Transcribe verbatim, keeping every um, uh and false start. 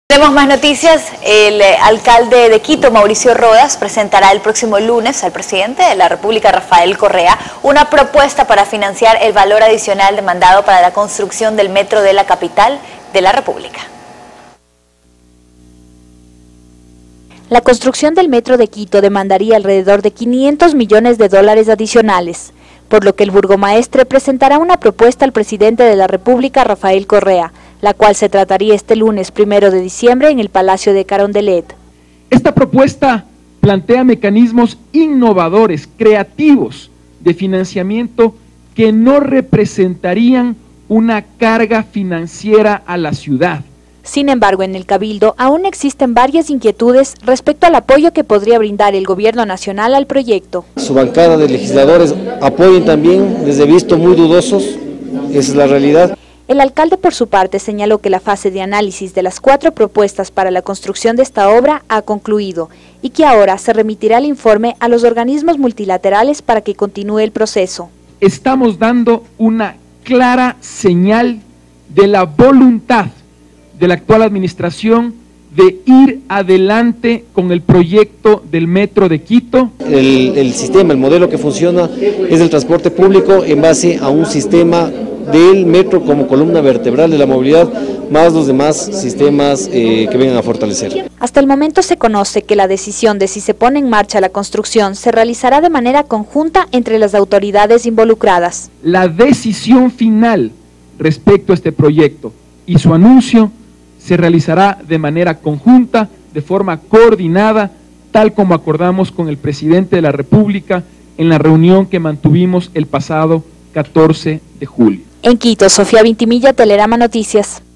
Tenemos más noticias. El alcalde de Quito, Mauricio Rodas, presentará el próximo lunes al presidente de la República, Rafael Correa, una propuesta para financiar el valor adicional demandado para la construcción del metro de la capital de la República. La construcción del metro de Quito demandaría alrededor de quinientos millones de dólares adicionales, por lo que el burgomaestre presentará una propuesta al presidente de la República, Rafael Correa, la cual se trataría este lunes primero de diciembre en el Palacio de Carondelet. Esta propuesta plantea mecanismos innovadores, creativos de financiamiento que no representarían una carga financiera a la ciudad. Sin embargo, en el Cabildo aún existen varias inquietudes respecto al apoyo que podría brindar el gobierno nacional al proyecto. Su bancada de legisladores apoyen también, desde visto muy dudosos, esa es la realidad. El alcalde, por su parte, señaló que la fase de análisis de las cuatro propuestas para la construcción de esta obra ha concluido y que ahora se remitirá el informe a los organismos multilaterales para que continúe el proceso. Estamos dando una clara señal de la voluntad de la actual administración de ir adelante con el proyecto del metro de Quito. El, el sistema, el modelo que funciona es el transporte público en base a un sistema del metro como columna vertebral de la movilidad, más los demás sistemas eh, que vengan a fortalecer. Hasta el momento se conoce que la decisión de si se pone en marcha la construcción se realizará de manera conjunta entre las autoridades involucradas. La decisión final respecto a este proyecto y su anuncio se realizará de manera conjunta, de forma coordinada, tal como acordamos con el presidente de la República en la reunión que mantuvimos el pasado catorce de julio. En Quito, Sofía Vintimilla, Telerama Noticias.